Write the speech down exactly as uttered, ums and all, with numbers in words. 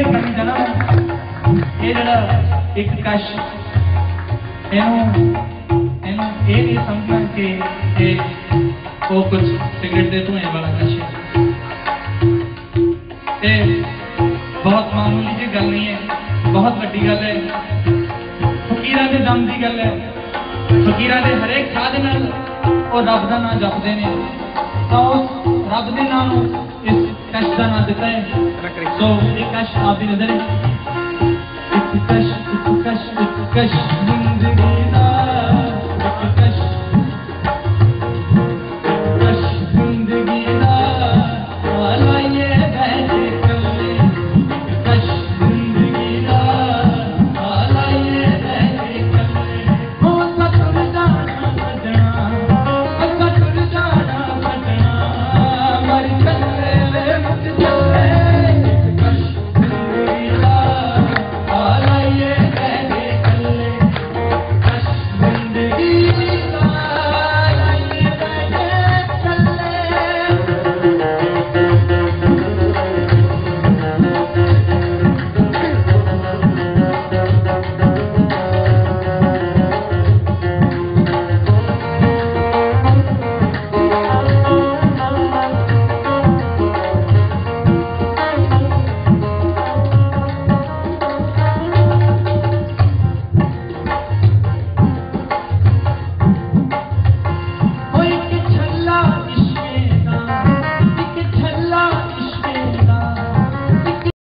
Clear करनी चाहना ये जरा एक कश इनू इनू ये नहीं समझना कि वो कुछ सिगरेट के धुएं वाला कश है। बहुत मामूली जी गल नहीं है, बहुत वड्डी गल है। फकीरां दे दम की गल है। फकीरां दे हरेक साह दे नाल वो रब का नाम जपते हैं, तो उस रब के नाम इस कश का नाम दिता है। तो ये कश आपकी नजर है, एक कश एक कश एक कश